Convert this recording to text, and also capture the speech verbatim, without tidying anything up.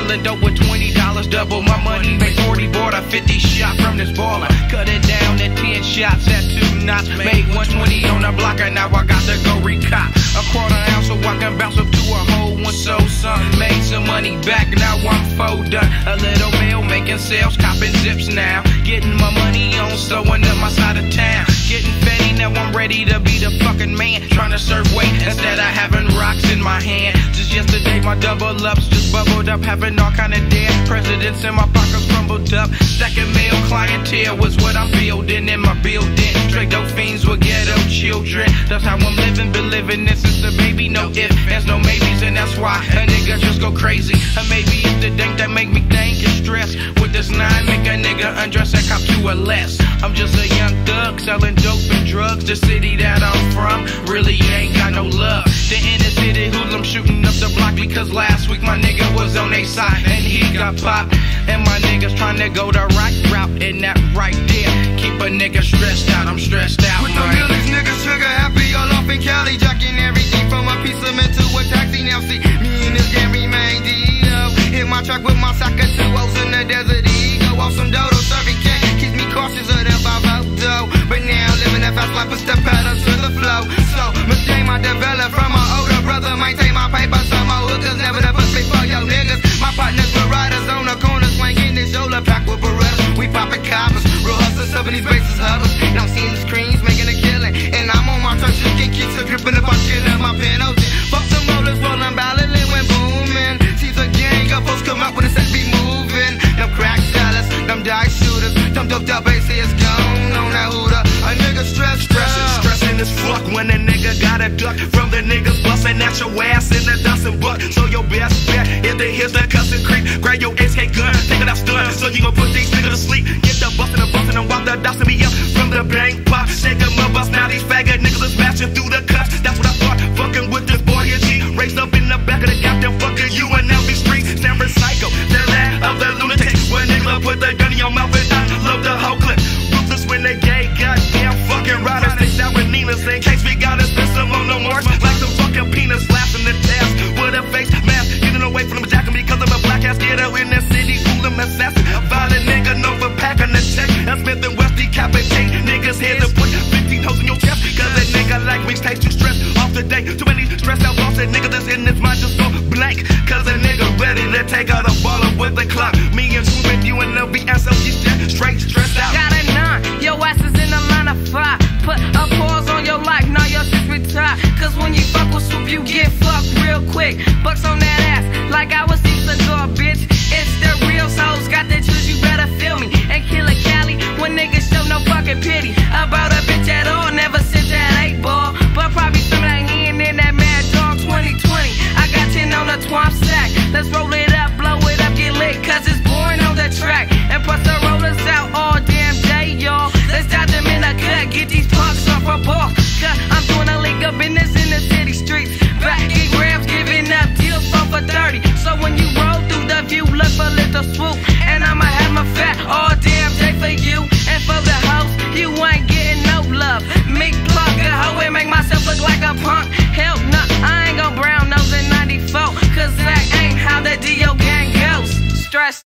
selling dope with twenty dollars, double my money, make forty, bought a fifty shot from this baller. Cut it down to ten shots at two knots, made one twenty on the block, and now I got to go recop a quarter ounce so I can bounce up to a whole one. So some made some money back, now I'm full done. A little mail making sales, copping zips now, getting my money on, sewing up my side of town, getting fatty, now I'm ready to be the fucking man, trying to serve weight instead of having rocks in my hand. Just yesterday my double ups just bubbled up, having all kind of dead presidents in my pockets crumbled up. Stacking male clientele was what I'm building in my building. Straight dope fiends with ghetto children, that's how I'm living, been living this since the baby. No ifs, there's no maybes, and that's why a nigga just go crazy. Or maybe it's the dank that make me think and stress. With this nine, make a nigga undress and cop to a less. I'm just a young thug selling dope and drugs. The city that I'm from really ain't got no love. The inner city hoodlum shooting up the block because last week my nigga was on their side and he got popped. And my niggas trying to go the right route, and that right there keep a nigga stressed out. I'm stressed out. With the right? millions, niggas trigger happy all off in Cali, jacking everything from a piece of mint to a taxi. Now see me and this game remain D O. Hit my truck with my sock of two O's in the desert ego. Off some dodo, serving cat, keeps me cautious of the five out dough. But now living that fast life, a step pedal to the flow. So mistake my develop from my older brother, might take my paper. Some more hookers never the push before yo niggas. My partners were riders on the corner, swinging this shoulder pack with Berettas. We popping coppers, real hustlers, up in these bases huddles. And I'm seeing the screens, making a killing. And I'm on my truck, shooting kicks, a gripping the bucket of my penalty. Fuck them rollers, rolling, battling when booming. Sees a gang of folks come out when the set be moving. Them crack sellers, them dice shooters, them doped up A C is gone on that hooter. A nigga stress, stressing, stressing as fuck when a nigga got a duck from the niggas busting at your ass in the dust and buck. So your best bet is to hit the cuss and creep. Grab your H K gun, take it out stun. So you gon' put these niggas to sleep. Get the bustin' and bustin' and walk the dust and me up from the bank pop. Shake 'em up, bust now these faggot niggas are smashing through the cuts. That's what I thought, fucking with this boy here G. Raised up in the back of the goddamn fucking U N L V street. San Francisco, the land of the lunatics. When niggas put the gun in your mouth and I love the whole clip. Ruthless when they gay, goddamn fucking riders. They shout with Nina's in case we gotta spend some on the marks. Like some fucking peanuts, laughing the task with a face mask. Getting away from them jacking because I'm a black ass ghetto in the city. Fool them assassin, a violent nigga known for packing the check. And Smith and West decapitate niggas head to put fifteen hoes in your chest. Cause that nigga like me stays too stressed off the day. Too many stressed out bosses, nigga that's in this mind just go blank. Cause a nigga ready to take out a baller with the clock. Me and two with U N L V and so she's straight stressed out. Got a nine, your ass is in the line of five. Put a pause on your life, now your shit's retired. Cause when you fuck with Swoop, you get fucked real quick. Bucks on that ass, like I was East Cigar, bitch. It's the real souls, got the truth, you better feel me. And kill a Cali when niggas show no fucking pity. About a bitch at all, never sit that eight ball. But probably some of that hand in that Mad Dog twenty twenty. I got ten on the twomp sack. Let's roll it up, blow it up, get lit, cause it's boring on the track. And plus the rollers out all damn day, y'all. Let's dodge them in a cut, get these punks off a ball. I'm doing a league of business in the city streets. Back in grams, giving up deals for for thirty. So when you roll through the view, look for little Swoop. And I'ma have my fat all damn day for you. And for the house, you ain't getting no love. Me plug a hoe and make myself look like a punk. Hell no, I ain't gon' brown nose in ninety-four. Cause that ain't how the D O gang goes. Stress.